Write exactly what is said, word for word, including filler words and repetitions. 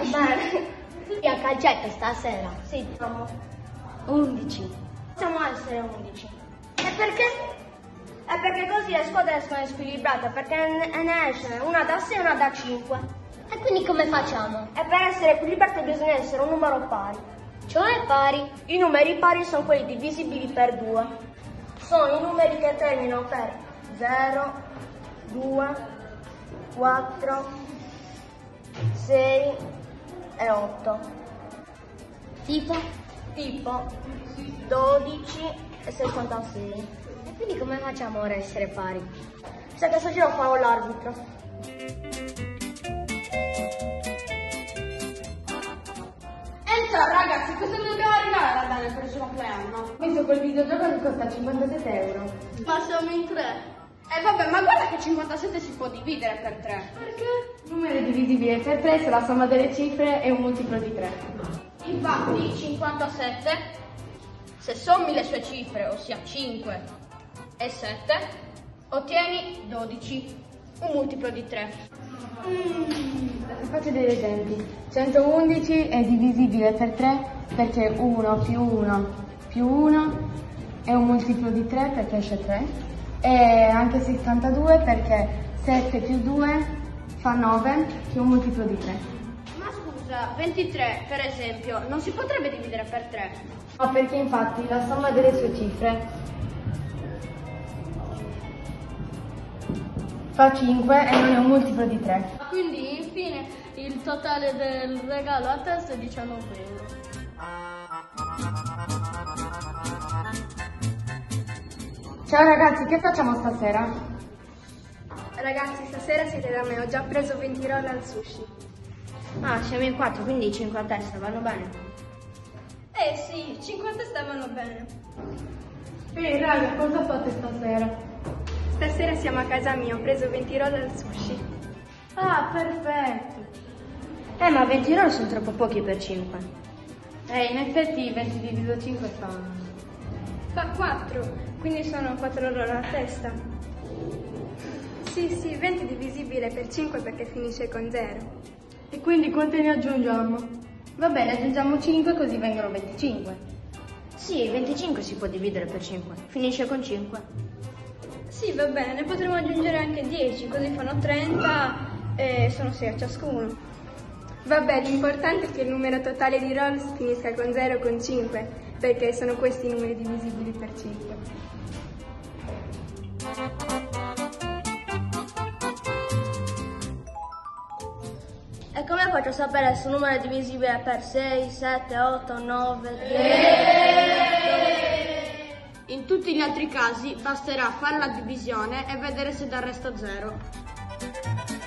bene. E a calcetto stasera? Sì, siamo undici. possiamo essere undici. E perché? È perché così le squadre sono squilibrate, perché ne ne esce una da sei e una da cinque. E quindi come facciamo? E per essere equilibrati bisogna essere un numero pari. Cioè pari? I numeri pari sono quelli divisibili per due. Sono i numeri che terminano per zero, due, quattro, sei e otto. Tipo? Tipo dodici e sessantasei. E quindi come facciamo ora a essere pari? Se questo giro farò l'arbitro. Entra ragazzi, cosa dobbiamo arrivare a dare per il suo compleanno? Ho visto quel videogioco che costa cinquantasette euro. Ma siamo in tre. Eh vabbè, ma guarda che cinquantasette si può dividere per tre. Perché? Numero divisibile per tre se la somma delle cifre è un multiplo di tre. Infatti cinquantasette, se sommi le sue cifre, ossia cinque e sette, ottieni dodici, un multiplo di tre. Faccio degli esempi. centoundici è divisibile per tre perché uno più uno più uno è un multiplo di tre perché esce tre. E anche settantadue perché sette più due fa nove, che è un multiplo di tre. Ma scusa, ventitré per esempio, non si potrebbe dividere per tre? No, perché infatti la somma delle sue cifre fa cinque e non è un multiplo di tre. Quindi infine il totale del regalo a testa è diciannove euro. Ciao ragazzi, che facciamo stasera? Ragazzi, stasera siete da me, ho già preso venti roll al sushi. Ah, siamo in quattro, quindi cinque a testa, vanno bene? Eh sì, cinque a testa vanno bene. Ehi raga, cosa fate stasera? Stasera siamo a casa mia, ho preso venti roll al sushi. Ah, perfetto. Eh, ma venti euro sono troppo pochi per cinque. Eh, in effetti venti diviso cinque fa... Fa quattro, quindi sono quattro roll a testa. Sì, sì, venti divisibile per cinque perché finisce con zero. E quindi quante ne aggiungiamo? Va bene, aggiungiamo cinque così vengono venticinque. Sì, venticinque si può dividere per cinque, finisce con cinque. Sì, va bene, potremmo aggiungere anche dieci, così fanno trenta e sono sei a ciascuno. Vabbè, l'importante è che il numero totale di roll finisca con zero o con cinque, perché sono questi i numeri divisibili per cinque. E come faccio a sapere se un numero è divisibile per sei, sette, otto, nove, dieci? In tutti gli altri casi basterà fare la divisione e vedere se dà resto zero.